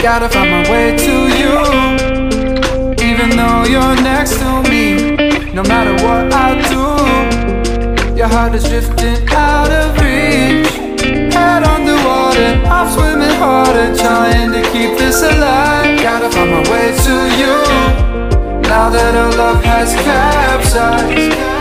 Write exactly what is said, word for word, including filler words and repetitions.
Gotta find my way to you, even though you're next to me. No matter what I do, your heart is drifting out of reach. Head underwater, I'm swimming harder, trying to keep this alive. Gotta find my way to you, now that our love has capsized.